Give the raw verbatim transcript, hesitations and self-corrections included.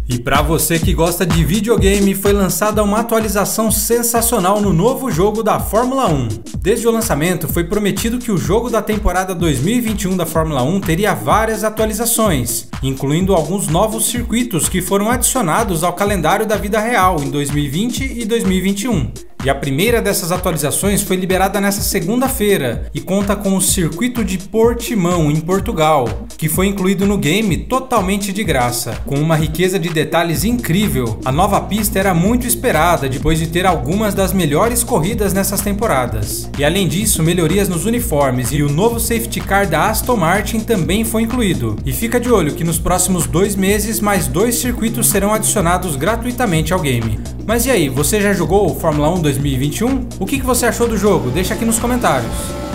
E para você que gosta de videogame, foi lançada uma atualização sensacional no novo jogo da Fórmula um. Desde o lançamento, foi prometido que o jogo da temporada dois mil e vinte e um da Fórmula um teria várias atualizações, incluindo alguns novos circuitos que foram adicionados ao calendário da vida real em dois mil e vinte e dois mil e vinte e um. E a primeira dessas atualizações foi liberada nesta segunda-feira e conta com o circuito de Portimão, em Portugal, que foi incluído no game totalmente de graça. Com uma riqueza de detalhes incrível, a nova pista era muito esperada depois de ter algumas das melhores corridas nessas temporadas. E além disso, melhorias nos uniformes e o novo safety car da Aston Martin também foi incluído. E fica de olho que nos próximos dois meses mais dois circuitos serão adicionados gratuitamente ao game. Mas e aí, você já jogou o Fórmula um dois mil e vinte e um? O que você achou do jogo? Deixa aqui nos comentários.